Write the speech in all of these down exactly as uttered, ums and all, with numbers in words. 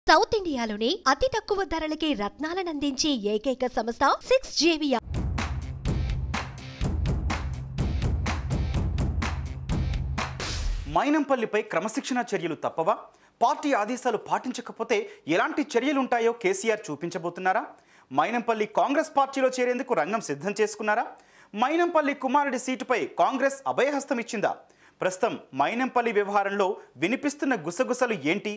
South ఇండియాలోనే అతి తక్కువ ధరలకి రత్నాలను అందించే ఏకైక సంస్థ సిక్స్ జేవియా. మైనంపల్లిపై క్రమశిక్షణ చర్యలు తప్పవా? పార్టీ ఆదేశాలు పాటించకపోతే ఎలాంటి చర్యలు ఉంటాయో కేసీఆర్ చూపించబోతున్నారా? మైనంపల్లి కాంగ్రెస్ పార్టీలో చేరేందుకు రంగం సిద్ధం చేసుకున్నారా? మైనంపల్లి కుమారుడి సీటుపై కాంగ్రెస్ అభయహస్తం ఇచ్చిందా? ప్రస్తుతం మైనంపల్లి వ్యవహారంలో వినిపిస్తున్న గుసగుసలు ఏంటి?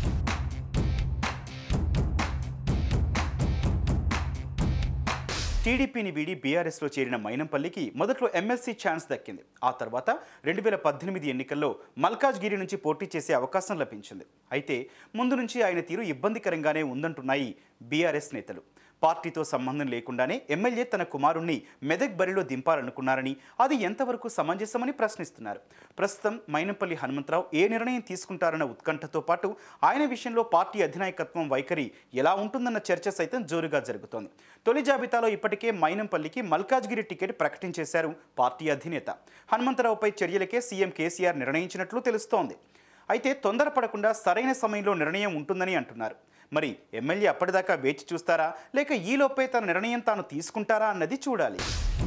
టీడీపీని వీడి బీఆర్ఎస్లో చేరిన మైనంపల్లికి మొదట్లో ఎమ్మెల్సీ ఛాన్స్ దక్కింది. ఆ తర్వాత రెండు వేల పద్దెనిమిది ఎన్నికల్లో మల్కాజ్గిరి నుంచి పోటీ చేసే అవకాశం లభించింది. అయితే ముందు నుంచి ఆయన తీరు ఇబ్బందికరంగానే ఉందంటున్నాయి బీఆర్ఎస్ నేతలు. పార్టీతో సంబంధం లేకుండానే ఎమ్మెల్యే తన కుమారుణ్ణి మెదక్ బరిలో దింపాలనుకున్నారని, అది ఎంతవరకు సమంజసమని ప్రశ్నిస్తున్నారు. ప్రస్తుతం మైనంపల్లి హనుమంతరావు ఏ నిర్ణయం తీసుకుంటారన్న ఉత్కంఠతో పాటు ఆయన విషయంలో పార్టీ అధినాయకత్వం వైఖరి ఎలా ఉంటుందన్న చర్చ సైతం జోరుగా జరుగుతోంది. తొలి జాబితాలో ఇప్పటికే మైనంపల్లికి మల్కాజ్గిరి టికెట్ ప్రకటించేశారు పార్టీ అధినేత. హనుమంతరావుపై చర్యలకే సీఎం కేసీఆర్ నిర్ణయించినట్లు తెలుస్తోంది. అయితే తొందరపడకుండా సరైన సమయంలో నిర్ణయం ఉంటుందని అంటున్నారు. మరి ఎమ్మెల్యే అప్పటిదాకా వేచి చూస్తారా, లేక ఈలోపే తన నిర్ణయం తాను తీసుకుంటారా అన్నది చూడాలి.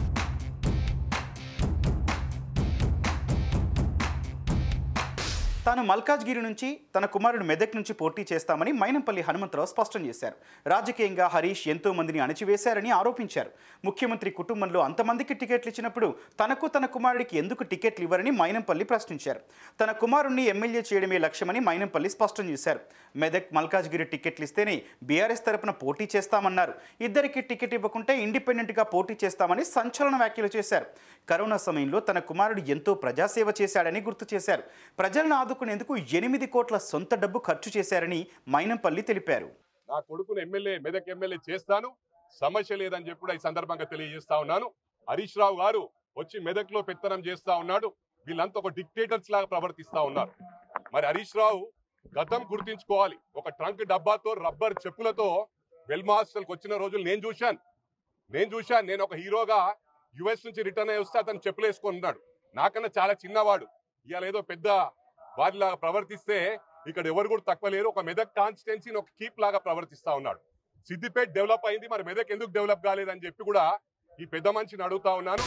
తాను మల్కాజ్గిరి నుంచి తన కుమారుడు మెదక్ నుంచి పోటీ చేస్తామని మైనంపల్లి హనుమంతరావు స్పష్టం చేశారు. రాజకీయంగా హరీష్ ఎంతో మందిని అణచివేశారని ఆరోపించారు. ముఖ్యమంత్రి కుటుంబంలో అంతమందికి టికెట్లు ఇచ్చినప్పుడు తనకు తన కుమారుడికి ఎందుకు టికెట్లు ఇవ్వరని మైనంపల్లి ప్రశ్నించారు. తన కుమారుణ్ణి ఎమ్మెల్యే చేయడమే లక్ష్యమని మైనంపల్లి స్పష్టం చేశారు. మెదక్ మల్కాజ్గిరి టికెట్లు ఇస్తేనే బీఆర్ఎస్ తరపున పోటీ చేస్తామన్నారు. ఇద్దరికి టికెట్ ఇవ్వకుంటే ఇండిపెండెంట్గా పోటీ చేస్తామని సంచలన వ్యాఖ్యలు చేశారు. కరోనా సమయంలో తన కుమారుడు ఎంతో ప్రజాసేవ చేశాడని గుర్తు చేశారు. ప్రజలను ఆదుకునేందుకు ఎనిమిది కోట్ల సొంత డబ్బు ఖర్చు చేశారని మైనంపల్లి తెలిపారు. నా కొడుకును ఎమ్మెల్యే మెదక్ ఎమ్మెల్యే చేస్తాను, సమస్య లేదని చెప్పి కూడా ఈ సందర్భంగా తెలియజేస్తా ఉన్నాను. హరీష్ రావు గారు వచ్చి మెదక్ లో పెత్తనం చేస్తా ఉన్నాడు. వీళ్ళంతా ఒక డిక్టేటర్స్ లాగా ప్రవర్తిస్తా ఉన్నారు. మరి హరీష్ రావు గతం గుర్తించుకోవాలి. ఒక ట్రంక్ డబ్బాతో రబ్బర్ చెప్పులతో వెల్మా హాస్టల్కి వచ్చిన రోజులు నేను చూశాను నేను చూశాను నేను ఒక హీరోగా యుఎస్ నుంచి రిటర్న్ అయ్యి వస్తే అతను చెప్పులు వేసుకొని ఉన్నాడు. నాకన్నా చాలా చిన్నవాడు. ఇవాళ ఏదో పెద్ద వారిలాగా ప్రవర్తిస్తే ఇక్కడ ఎవరు కూడా తక్కువ లేరు. ఒక మెదక్ కాన్స్టిట్యున్సీని ఒక కీప్ లాగా ప్రవర్తిస్తా ఉన్నాడు. సిద్దిపేట డెవలప్ అయింది, మరి మెదక్ ఎందుకు డెవలప్ కాలేదని చెప్పి కూడా ఈ పెద్ద మనిషిని అడుగుతా ఉన్నాను.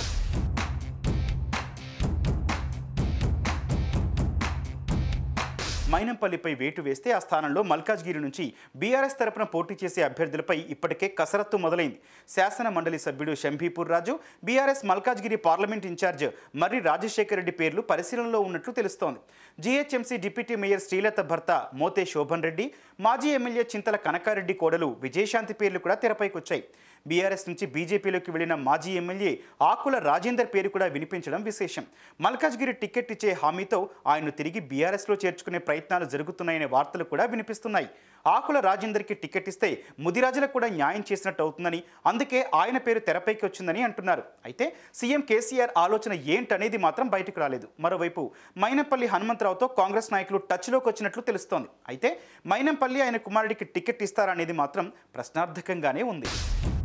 మైనంపల్లిపై వేటు వేస్తే ఆ స్థానంలో మల్కాజ్గిరి నుంచి బీఆర్ఎస్ తరపున పోటీ చేసే అభ్యర్థులపై ఇప్పటికే కసరత్తు మొదలైంది. శాసన మండలి సభ్యుడు Shambhipur Raju, BRS Malkajgiri parliament in charge Marri Rajasekhara Reddy పేర్లు పరిశీలనలో ఉన్నట్లు తెలుస్తోంది. జీహెచ్ఎంసీ డిప్యూటీ మేయర్ శ్రీలత భర్త మోతే శోభన్ రెడ్డి, మాజీ ఎమ్మెల్యే చింతల కనకారెడ్డి కోడలు విజయశాంతి పేర్లు కూడా తెరపైకొచ్చాయి. బీఆర్ఎస్ నుంచి బీజేపీలోకి వెళ్లిన మాజీ ఎమ్మెల్యే ఆకుల రాజేందర్ పేరు కూడా వినిపించడం విశేషం. మల్కాజ్గిరి టికెట్ ఇచ్చే హామీతో ఆయన్ను తిరిగి బీఆర్ఎస్లో చేర్చుకునే ప్రయత్నాలు జరుగుతున్నాయనే వార్తలు కూడా వినిపిస్తున్నాయి. ఆకుల రాజేందర్కి టికెట్ ఇస్తే ముదిరాజులకు కూడా న్యాయం చేసినట్టు అవుతుందని, అందుకే ఆయన పేరు తెరపైకి వచ్చిందని అంటున్నారు. అయితే సీఎం కేసీఆర్ ఆలోచన ఏంటనేది మాత్రం బయటకు రాలేదు. మరోవైపు మైనంపల్లి హనుమంతరావుతో కాంగ్రెస్ నాయకులు టచ్లోకి వచ్చినట్లు తెలుస్తోంది. అయితే మైనంపల్లి ఆయన కుమారుడికి టికెట్ ఇస్తారనేది మాత్రం ప్రశ్నార్థకంగానే ఉంది.